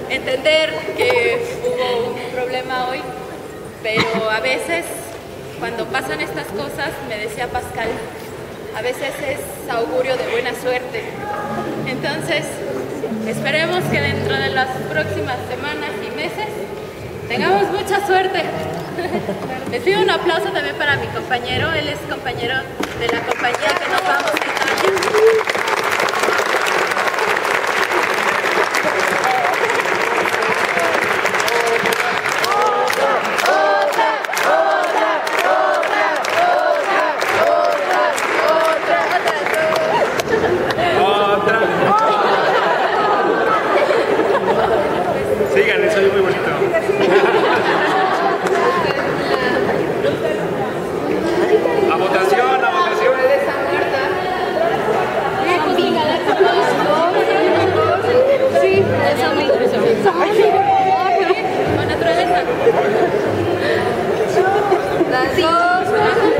entender que hubo un problema hoy, pero a veces cuando pasan estas cosas, me decía Pascal, a veces es augurio de buena suerte. Entonces, esperemos que dentro de las próximas semanas y meses tengamos mucha suerte. Les pido un aplauso también para mi compañero, él es compañero de la compañía que nos vamos a Italia. Síganle, soy muy bonito. A votación, a votación. Sí, eso me interesó. Con naturaleza. Las dos.